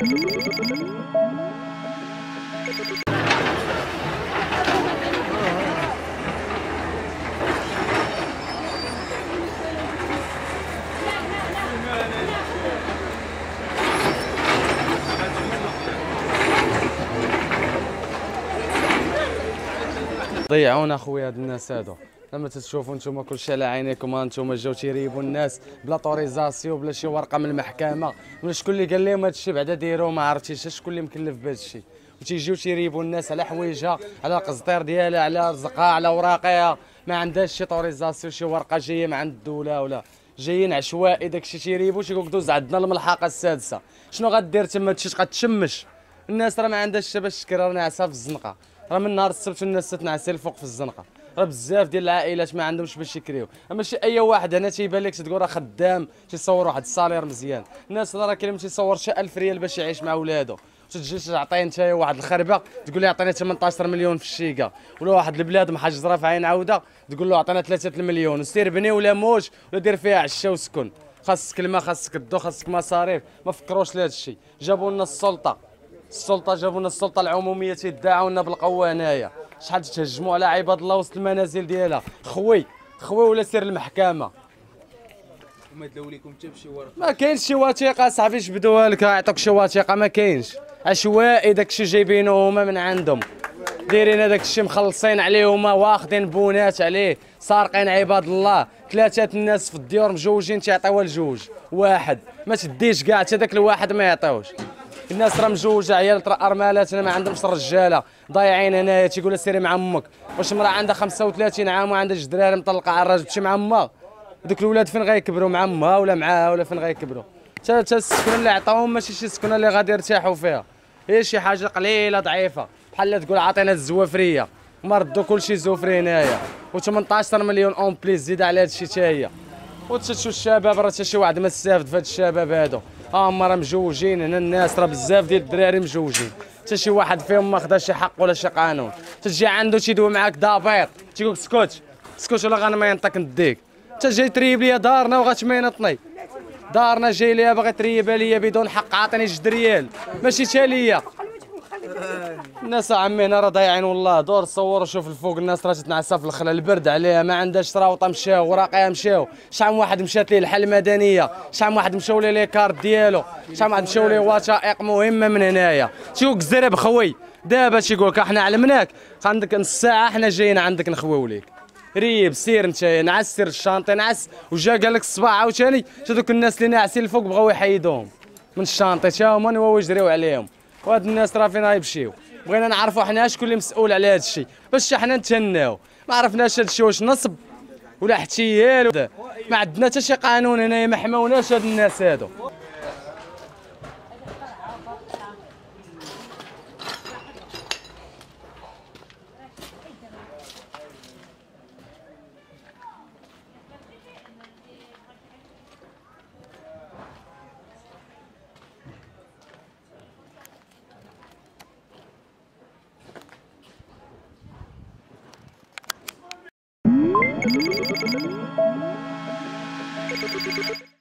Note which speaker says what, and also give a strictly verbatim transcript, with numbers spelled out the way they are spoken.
Speaker 1: ضيعونا خويا هاد الناس هادو. لما تشوفوا نتوما كلشي على عينيكم، ها نتوما جاو تيريبوا الناس بلا طوريزاسيون بلا شي ورقه من المحكمه، ولا شكون اللي قال لهم هادشي بعدا ديروه ما عرفتيش شكون اللي مكلف بهادشي، وتيجيو تيريبوا الناس على حوايجها، على القزطير ديالها، على رزقها، على اوراقها، ما عندهاش شي طوريزاسيون شي ورقه جايه من عند الدوله ولا جايين عشوائي. داكشي تيريبوا تيقول لك دوز عندنا الملحقه السادسه. شنو غدير تما؟ هادشي غتشمش الناس، راه ما عندهاش باش تكري، راه ناعسه في الزنقه، راه من نهار السبت الناس تتنعسي الفوق في الزنقه، راه بزاف ديال العائلات ما عندهمش باش يكريو. اما شي اي واحد هنا تيبان لك تقول راه خدام تيصور واحد الصالير مزيان، الناس راه كاين ما تيصورش ألف ريال باش يعيش مع ولادو، تجي تعطيه انت واحد الخربه تقول له عطيني ثمنطاش مليون في الشيكه، ولا واحد البلاد محجره في عين عوده تقول له عطينا ثلاثة المليون وسير بني ولا موت ولا دير فيها عشا وسكن، خاصك الماء خاصك الضو خاصك مصاريف. ما فكروش لهذا الشيء. جابوا لنا السلطه السلطه جابوا لنا السلطه العموميه تيدعوا لنا بالقوه هنايا. شحال تهجموا على عباد الله وسط المنازل ديالها، خوي خوي ولا سير المحكمه.
Speaker 2: وما دلاو لكم حتى بشي ورقه؟
Speaker 1: ما كاينش شي وثيقه صاحبي جبدوها لك يعطوك شي وثيقه، ما كاينش، عشوائي داكشي جايبينه هما من عندهم، دايرين هذاك الشيء مخلصين عليه هما، واخدين بونات عليه، سارقين عباد الله. ثلاثه الناس في الديور مجوجين تيعطيوها لجوج واحد، ما تديش كاع حتى داك الواحد ما يعطيوش. الناس راه مجوجه، عيال راه ارمالاتنا ما عندهمش الرجاله ضايعين هنايا. تيقول سيري مع امك، واش مرا عندها خمسة وثلاثين عام وعندها جوج دراري مطلقه على الراجل تمشي مع امها؟ دوك الولاد فين غيكبروا؟ مع امها ولا معاها ولا فين غيكبروا؟ حتى حتى السكنه اللي عطاوهم ماشي شي سكنه اللي غادي يرتاحوا فيها، هي شي حاجه قليله ضعيفه، بحال تقول عطينا الزوافريه، ما ردوا كلشي زوفري هنايا، و18 مليون اون بليس زيد على هادشي حتى هي. وتشوف الشباب راه حتى شي واحد ما استافد في هاد الشباب هادو، ها هما راه مجوجين هنا الناس، راه بزاف ديال الدراري مجوجين، حتى شي واحد فيهم ما خدا شي حق ولا شي قانون. تجي عنده تيدوي معاك ضابط تيقول لك اسكت اسكت ولا غانا ما ينطق نديك. انت جاي تريب ليا دارنا وغتمينطني، دارنا جاي ليا باغي تريبها ليا بدون حق، عاطيني جوج ريال ماشي تا ليا. الناس عمي هنا راه ضايعين والله. دور صور وشوف الفوق الناس راه تتنعسى في الخلا، البرد عليها، ما عندهاش راوطه، مشاو وراقيها مشاو. شحال من واحد مشات ليه الحاله المدنيه، شحال من واحد مشاو ليه لي كارت ديالو، شحال من واحد مشاو ليه وثائق مهمه من هنايا. تيقول لك الزرب خوي دابا تيقول لك احنا علمناك، عندك نص ساعه حنا جايين عندك نخويو ليك، ريب سير انت نعس، سير الشانطي نعس. وجا قال لك الصباح عاوتاني هذوك الناس اللي ناعسين الفوق بغاو يحيدوهم من الشانطي تا هما نواو يجريو عليهم، وهاد الناس راه فين غيمشيو؟ بغينا نعرفوا حنا شكون اللي مسؤول على هذا الشيء باش حنا نتهناو. ما عرفناش هذا الشيء واش نصب ولا احتيال، ما عندنا حتى شي قانون هنايا، ما حماوناش هاد الناس هادو. Thank you.